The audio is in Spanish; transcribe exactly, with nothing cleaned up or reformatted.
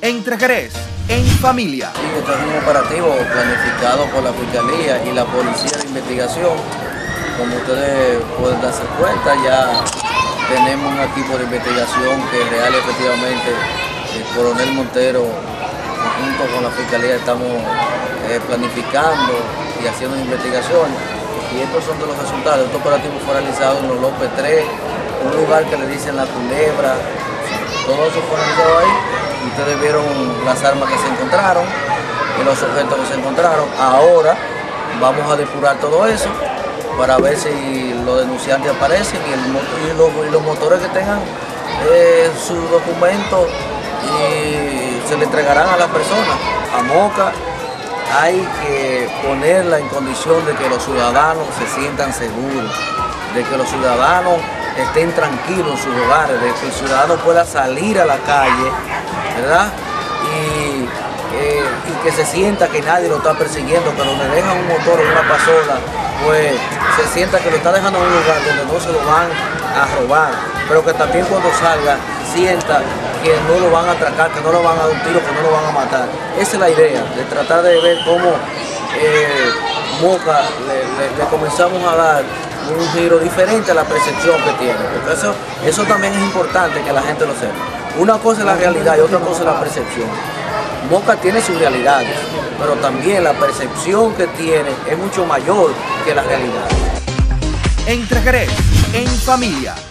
Entre Jerez, en familia. Sí, esto es un operativo planificado por la Fiscalía y la Policía de Investigación. Como ustedes pueden darse cuenta, ya tenemos un equipo de investigación que real efectivamente el coronel Montero, junto con la Fiscalía, estamos eh, planificando y haciendo investigaciones. Y estos son de los resultados. Este operativo fue realizado en los López tres, un lugar que le dicen La Culebra. Todo eso fue realizado ahí. Ustedes vieron las armas que se encontraron y los objetos que se encontraron. Ahora vamos a depurar todo eso para ver si los denunciantes aparecen y, el, y, los, y los motores que tengan eh, sus documentos y se le entregarán a las personas. A Moca hay que ponerla en condición de que los ciudadanos se sientan seguros, de que los ciudadanos estén tranquilos en sus hogares, de que el ciudadano pueda salir a la calle, ¿verdad? Y, eh, y que se sienta que nadie lo está persiguiendo, que donde dejan un motor o una pasola, pues se sienta que lo está dejando en un lugar donde no se lo van a robar, pero que también cuando salga sienta que no lo van a atracar, que no lo van a dar un tiro, que no lo van a matar. Esa es la idea, de tratar de ver cómo eh, Moca le, le, le comenzamos a dar un giro diferente a la percepción que tiene, porque eso, eso también es importante que la gente lo sepa. Una cosa es la realidad y otra cosa es la percepción. Moca tiene sus realidades, pero también la percepción que tiene es mucho mayor que la realidad. Entre Jerez, en familia.